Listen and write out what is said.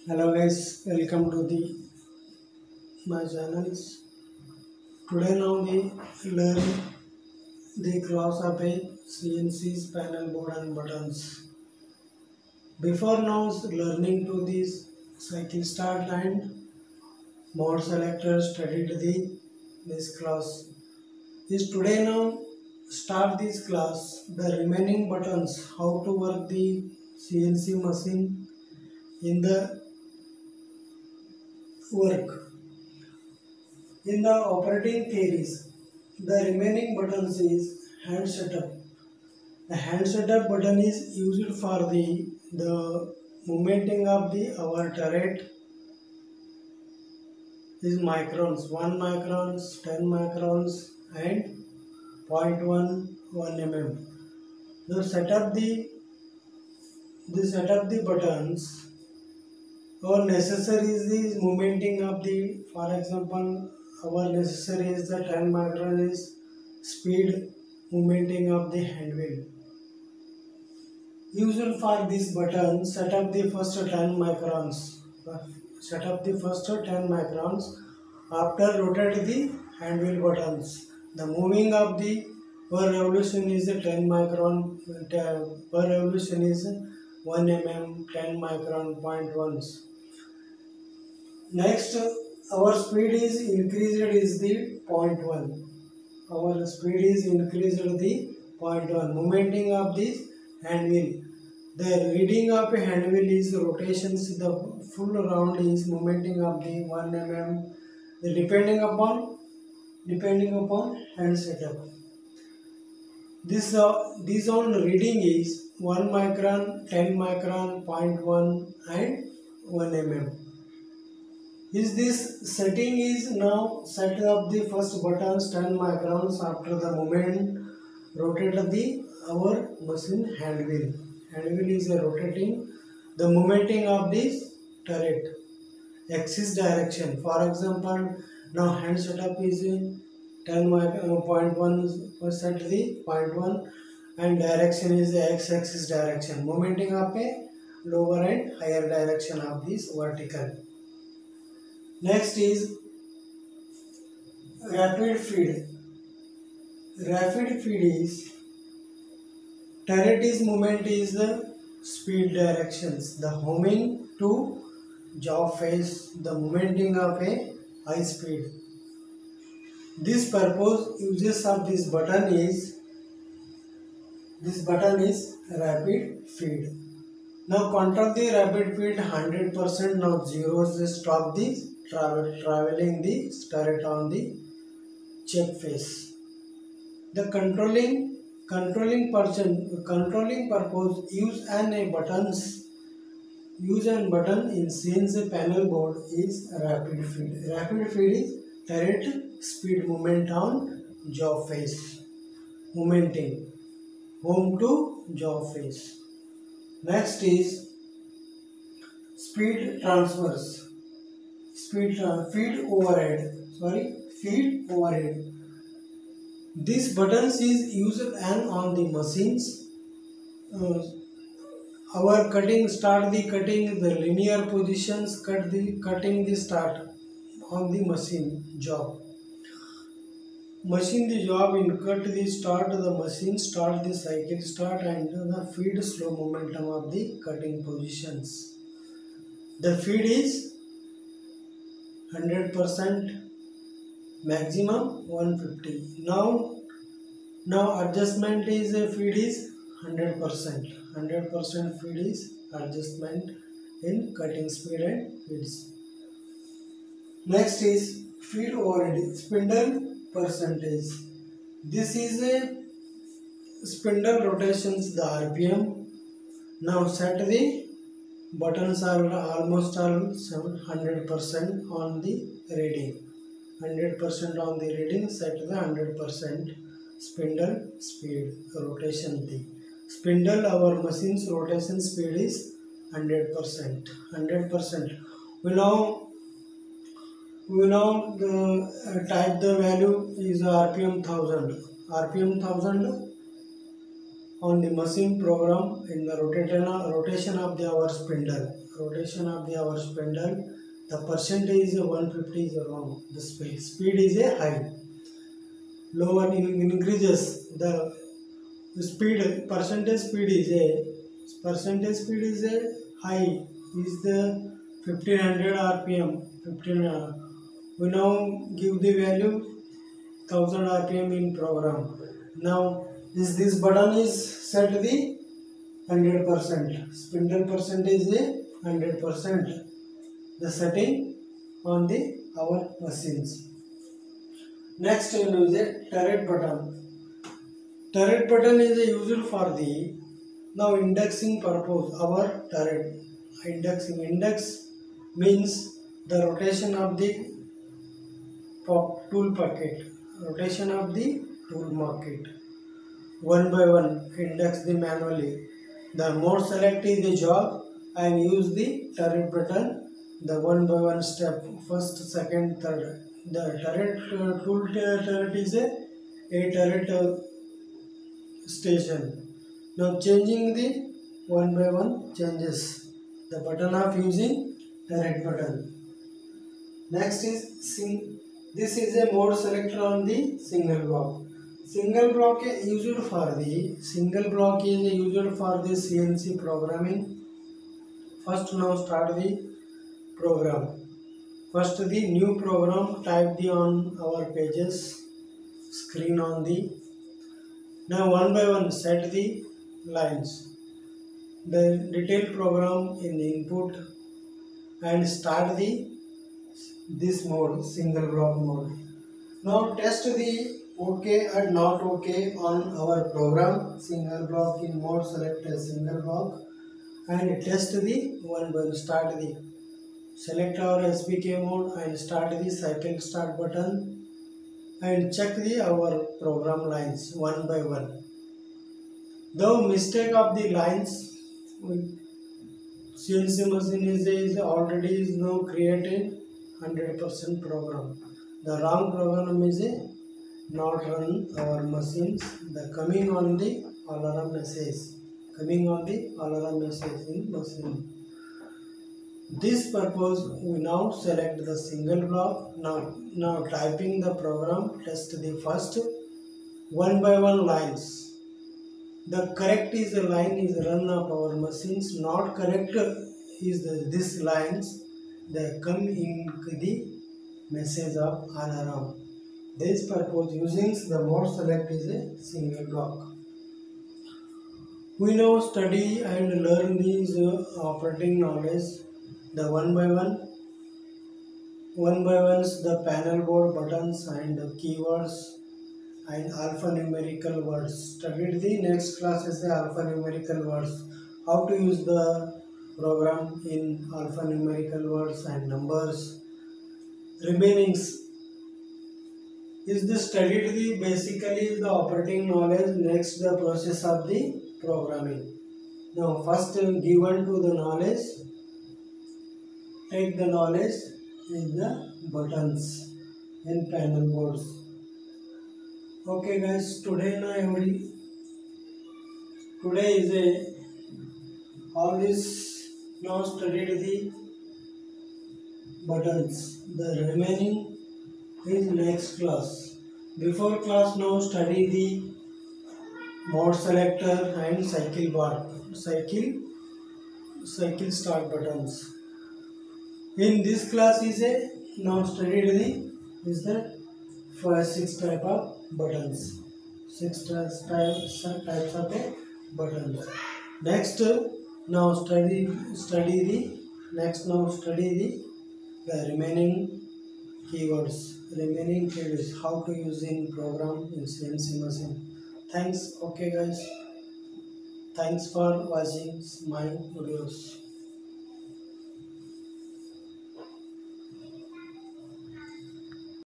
Hello guys, welcome to the my channels. Today now we learn the class of a CNC panel board and buttons. Before now learning to this cycle start and mode selector studied this class. Is today now start this class the remaining buttons how to work the CNC machine in the work. In the operating theories, the remaining buttons is hand setup. The hand setup button is used for the momenting of our turret is microns, 1 microns, 10 microns and 0.1 1 mm. To set up the buttons, our necessary is the momenting of for example, our necessary is the 10 micron is speed momenting of the hand wheel. Usual for this button, set up the first 10 microns. Set up the first 10 microns. After rotate the hand wheel buttons. The moving of the per revolution is 10 micron. Per revolution is 1 mm, 10 micron, 0.1. Next, our speed is increased is the 0.1. Our speed is increased the 0.1. Momenting of this hand wheel. The reading of a hand wheel is rotations. The full round is momenting of the 1 mm. Depending upon hand setup. This on reading is 1 micron, 10 micron, 0.1 and 1 mm. Is this setting is now set up the first buttons 10 microns after the moment rotate our machine hand wheel. Hand wheel is rotating the momenting of this turret axis direction. For example, now hand setup is in 10 0.1 set the 0.1 and direction is the x-axis direction. Momenting of a lower and higher direction of this vertical. Next is rapid feed. Rapid feed is turret is movement is the speed directions. The homing to jaw face, the momenting of a high speed. This purpose uses of this button is rapid feed. Now control the rapid feed 100%. Now zeros stop the traveling the turret on the check face. The controlling purpose use and button in CNC panel board is rapid feed. Rapid feed is turret speed movement on jaw face. Momenting home to jaw face. Next is speed transfers. Feed overhead. These buttons is used and on the machines. Our start the linear positions, cutting the start on the machine job. Machine the job in cut the start, the machine start the cycle start and the feed slow momentum of the cutting positions. The feed is 100%, maximum 150. Now adjustment is feed is 100%. 100% feed is adjustment in cutting speed and feeds. Next is feed overhead, spindle percentage. This is a spindle rotations, the RPM. Now set the buttons are almost all 100% on the reading. 100% on the reading, set the 100% spindle speed rotation. The spindle, our machine's rotation speed is 100%. 100%. We now type the value is RPM 1000. RPM 1000 on the machine program in the rotation of the our spindle. Rotation of the our spindle. The percentage is 150 is wrong. The speed is a high. Lower increases the speed. Percentage speed is a high. Is the 1500 rpm. 15. We now give the value 1000 rpm in program. Now this button is set the 100%. Spindle percentage is 100%. The setting on the our machines. Next we use a turret button. Turret button is used for the now indexing purpose. Our turret indexing. Index means the rotation of the tool pocket. Rotation of the tool pocket. One by one index the manually. The more select is the job and use the turret button. The one by one step, first, second, third. The turret tool turret is a turret station. Now changing the one by one changes. The button of using turret button. Next is this is a mode selector on the single block. Single block is used for the CNC programming. First now start the program. First the new program type the on our pages screen on the. Now one by one set the lines. The detailed program in the input and start this mode, single block mode. Now test the OK and not OK on our program. Single block in mode, select a single block and test the one by one. Start the select our SPK mode and start the cycle start button and check the our program lines one by one. The mistake of the lines, CNC machine is already now created 100% program. The wrong program is not run our machines. The coming on the alarm message. In machine. This purpose we now select the single block. Now typing the program, test the first one by one lines. The correct is the line is run of our machines. Not correct is this lines. They come in the message of alarm. This purpose using the mode select is a single block. We now study and learn these operating knowledge. The one by ones the panel board buttons and keywords and alphanumerical words. Studied the next class is the alphanumerical words. How to use the program in alphanumerical words and numbers. Remainings is the studied the basically the operating knowledge. Next the process of the programming. Now first given to the knowledge. Take the knowledge is the buttons and panel boards. Okay guys, today is all this now studied the buttons. The remaining is next class. Before class now study the mode selector and cycle bar, cycle start buttons. In this class is now studied the 6 type of buttons. 6 types of buttons. Next now study the remaining keywords. How to use in program in CNC machine. Thanks. Okay guys. Thanks for watching my videos.